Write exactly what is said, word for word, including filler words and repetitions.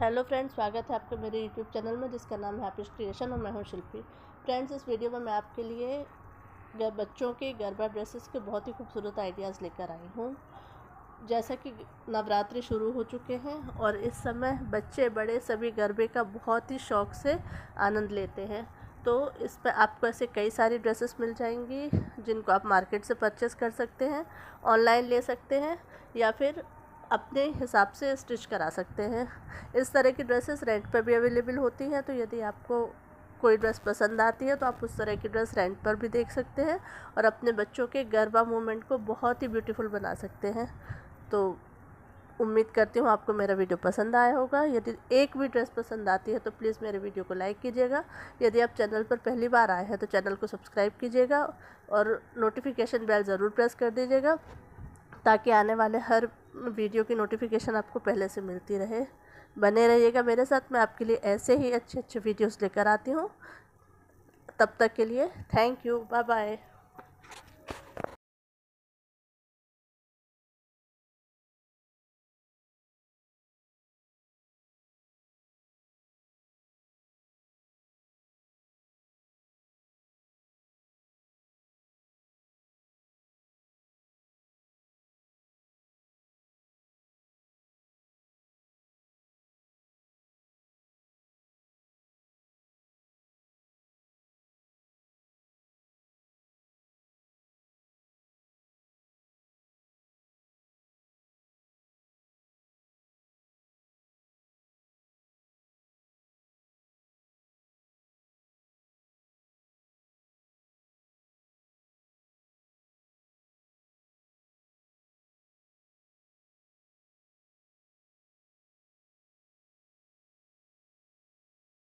Hello friends, स्वागत है आपके मेरे यूट्यूब चैनल में जिसका नाम है हैप्पीस्ट क्रिएशन और मैं हूं शिल्पी। फ्रेंड्स, इस वीडियो में मैं आपके लिए ग- बच्चों के गरबा ड्रेसेस के बहुत ही खूबसूरत आइडियाज़ लेकर आई हूं। जैसा कि नवरात्रि शुरू हो चुके हैं और इस समय बच्चे बड़े सभी गरबे का बहुत ही शौक़ से आनंद लेते हैं। तो इस पर आपको ऐसे कई सारी ड्रेसेस मिल जाएंगी जिनको आप मार्केट से परचेस कर सकते हैं, ऑनलाइन ले सकते हैं या फिर अपने हिसाब से स्टिच करा सकते हैं। इस तरह की ड्रेसेस रेंट पर भी अवेलेबल होती हैं, तो यदि आपको कोई ड्रेस पसंद आती है तो आप उस तरह की ड्रेस रेंट पर भी देख सकते हैं और अपने बच्चों के गरबा मूवमेंट को बहुत ही ब्यूटीफुल बना सकते हैं। तो उम्मीद करती हूँ आपको मेरा वीडियो पसंद आया होगा। यदि एक भी ड्रेस पसंद आती है तो प्लीज़ मेरे वीडियो को लाइक कीजिएगा। यदि आप चैनल पर पहली बार आए हैं तो चैनल को सब्सक्राइब कीजिएगा और नोटिफिकेशन बेल ज़रूर प्रेस कर दीजिएगा ताकि आने वाले हर वीडियो की नोटिफिकेशन आपको पहले से मिलती रहे। बने रहिएगा मेरे साथ, मैं आपके लिए ऐसे ही अच्छे अच्छे वीडियोस लेकर आती हूँ। तब तक के लिए थैंक यू, बाय बाय।